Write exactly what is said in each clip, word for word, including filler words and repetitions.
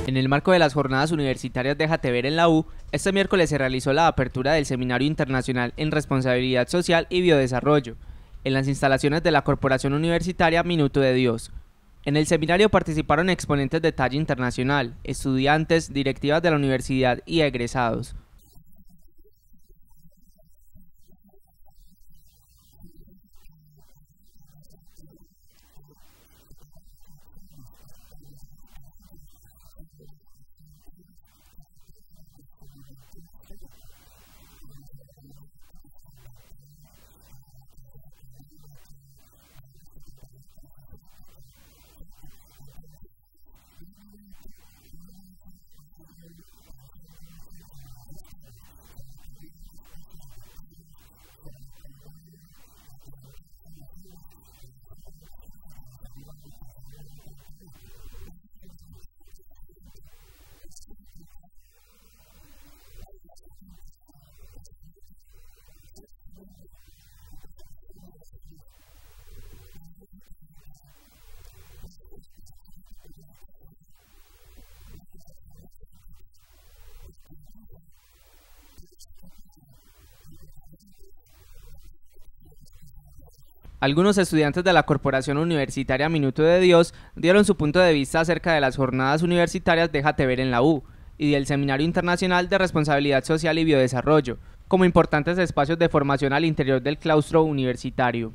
En el marco de las Jornadas Universitarias Déjate Ver en la U, este miércoles se realizó la apertura del Seminario Internacional en Responsabilidad Social y Biodesarrollo, en las instalaciones de la Corporación Universitaria Minuto de Dios. En el seminario participaron exponentes de talla internacional, estudiantes, directivas de la universidad y egresados. Algunos estudiantes de la Corporación Universitaria Minuto de Dios dieron su punto de vista acerca de las Jornadas Universitarias Déjate Ver en la U y del Seminario Internacional de Responsabilidad Social y Biodesarrollo, como importantes espacios de formación al interior del claustro universitario.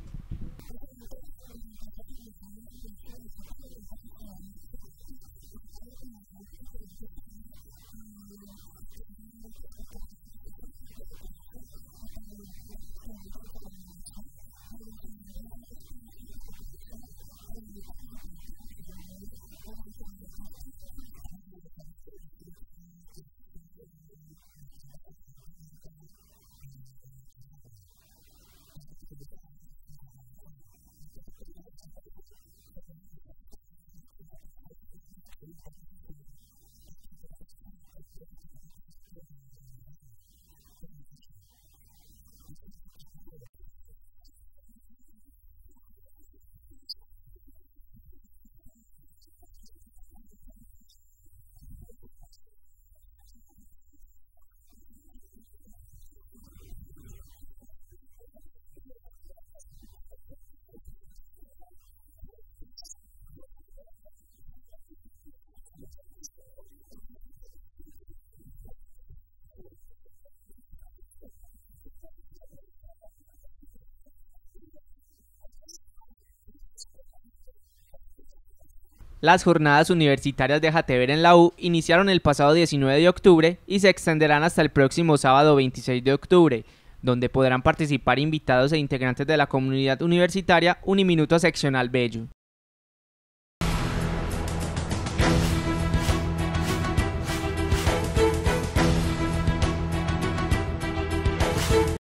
Las Jornadas Universitarias Déjate Ver en la U iniciaron el pasado diecinueve de octubre y se extenderán hasta el próximo sábado veintiséis de octubre, donde podrán participar invitados e integrantes de la comunidad universitaria Uniminuto Seccional Bello.